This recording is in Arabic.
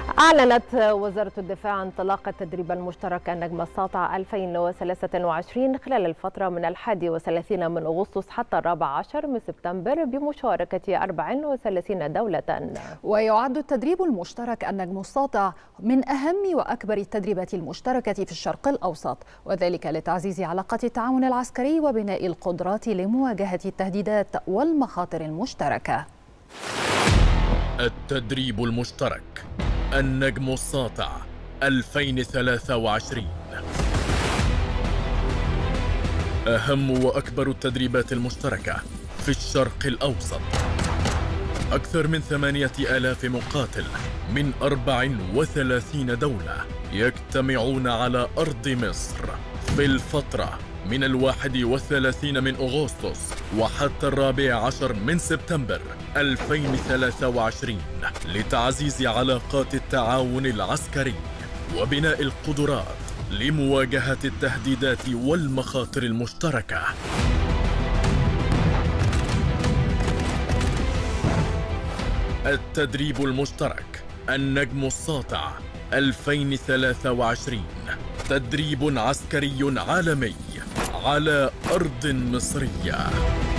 أعلنت وزارة الدفاع انطلاق التدريب المشترك النجم الساطع 2023 خلال الفترة من 31 من أغسطس حتى 14 من سبتمبر بمشاركة 34 دولة. ويعد التدريب المشترك النجم الساطع من أهم وأكبر التدريبات المشتركة في الشرق الأوسط، وذلك لتعزيز علاقات التعاون العسكري وبناء القدرات لمواجهة التهديدات والمخاطر المشتركة. التدريب المشترك النجم الساطع 2023 أهم وأكبر التدريبات المشتركة في الشرق الأوسط. أكثر من 8000 مقاتل من 34 دولة يجتمعون على أرض مصر في الفترة من 31 من أغسطس وحتى 14 من سبتمبر 2023 لتعزيز علاقات التعاون العسكري وبناء القدرات لمواجهة التهديدات والمخاطر المشتركة. التدريب المشترك النجم الساطع 2023 تدريب عسكري عالمي على أرض مصرية.